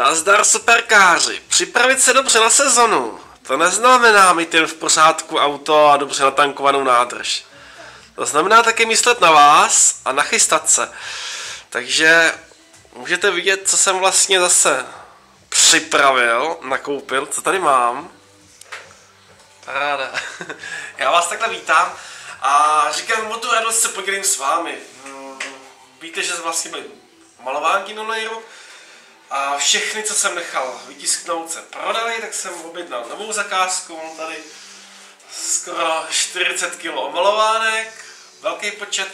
Nazdar superkáři, připravit se dobře na sezonu. To neznamená mít jen v pořádku auto a dobře natankovanou nádrž. To znamená také myslet na vás a nachystat se. Takže můžete vidět, co jsem vlastně zase připravil, nakoupil, co tady mám. Paráda. Já vás takhle vítám a říkám, o tu radost se podělím s vámi. Víte, že vlastně byly malovánky minulý rok a všechny, co jsem nechal vytisknout, se prodali, tak jsem objednal novou zakázku. Mám tady skoro 40 kg omalovánek, velký počet.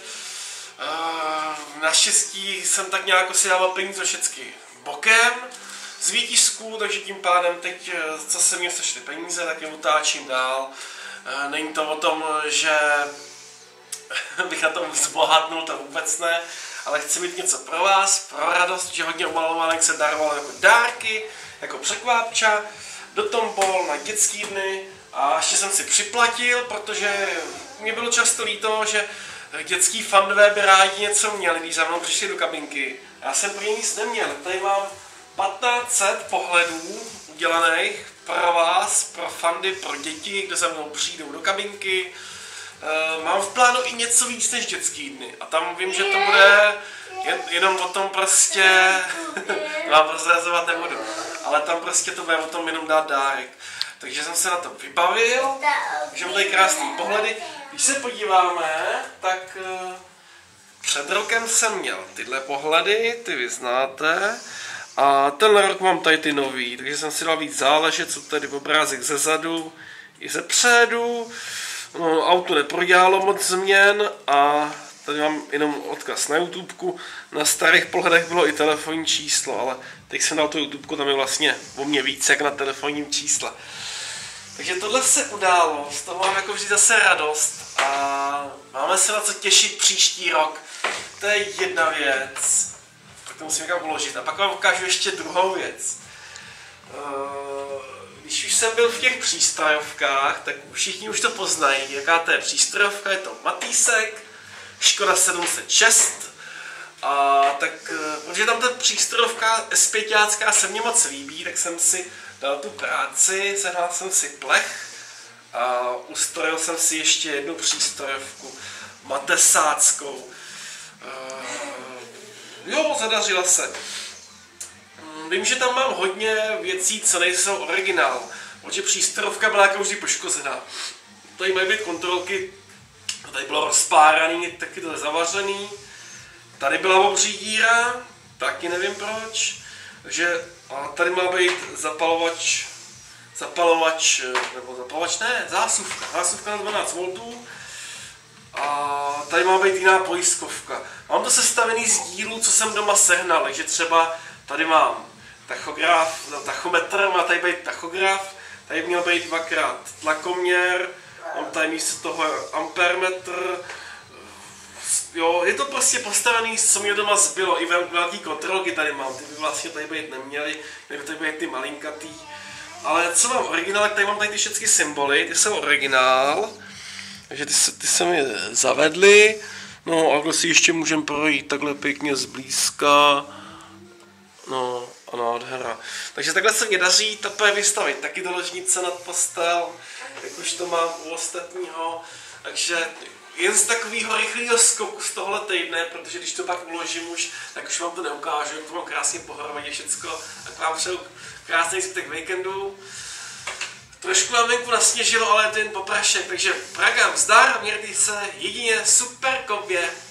Naštěstí jsem tak nějak si dával peníze všechny bokem z výtisků, takže tím pádem teď, co se mě sešly peníze, tak je otáčím dál. Není to o tom, že bych na tom zbohatnul, to vůbec ne, ale chci mít něco pro vás, pro radost, že hodně omalovánek se darovalo jako dárky, jako překvápča, do tombol na dětský dny a ještě jsem si připlatil, protože mě bylo často líto, že dětský fandové by rádi něco měli, když za mnou přišli do kabinky. Já jsem pro ně nic neměl. Tady mám 1500 pohledů udělaných pro vás, pro fandy, pro děti, kdo za mnou přijdou do kabinky. Mám v plánu i něco víc než dětský dny. A tam vím, že to bude jenom o tom prostě, vám prozrazovat nebudu, ale tam prostě to bude o tom jenom dát dárek. Takže jsem se na to vybavil, takže mám tady krásný pohledy. Když se podíváme, tak před rokem jsem měl tyhle pohledy, ty vy znáte. A tenhle rok mám tady ty nový, takže jsem si dal víc záležet, co tady obrázek ze zadu i ze předu. No, auto neprodělalo moc změn a tady mám jenom odkaz na YouTubeku. Na starých pohledech bylo i telefonní číslo, ale teď jsem dal to YouTubeku, tam je vlastně o mě víc jak na telefonním čísle. Takže tohle se událo, z toho mám jako vždy zase radost a máme se na co těšit příští rok. To je jedna věc, tak to musím někam uložit. A pak vám ukážu ještě druhou věc. Když už jsem byl v těch přístrojovkách, tak všichni už to poznají, jaká to je přístrojovka, je to Matýsek, Škoda 706. A tak, protože tam ta přístrojovka S5 se mně moc líbí, tak jsem si dal tu práci, sehnal jsem si plech a ustrojil jsem si ještě jednu přístrojovku matesáckou. Jo, zadařila se. Vím, že tam mám hodně věcí, co nejsou originál, protože přístrojovka byla jako vždy poškozená. Tady mají být kontrolky, tady bylo rozpáraný, taky to je zavařený. Tady byla obří díra, taky nevím proč. Takže a tady má být zásuvka na 12 V. A tady má být jiná pojistkovka. Mám to sestavený z dílů, co jsem doma sehnal, takže třeba tady mám tachometr, má tady být tachograf, tady měl být dvakrát tlakoměr, mám tady místo toho ampermetr. Jo, je to prostě postavený, co mě doma zbylo, i velký kontrolky tady mám, ty by vlastně tady být neměly, nebo tady být ty malinkatý. Ale co mám originál, tady mám tady ty všechny symboly, ty jsou originál, takže ty se mi zavedly. No a kdo si ještě můžeme projít takhle pěkně zblízka, no a nádhera. Takže takhle se mě daří teprve vystavit taky do ložnice nad postel, jak už to mám u ostatního, takže jen z takového rychlého skoku z tohle týdne, protože když to pak uložím už, tak už vám to neukážu, jak to mám krásně pohromadě všecko, tak vám přeju krásný zbytek víkendu. Trošku nám venku nasněžilo, ale je to jen poprašek, takže Praga vzdar, mějte se jedině super kopě.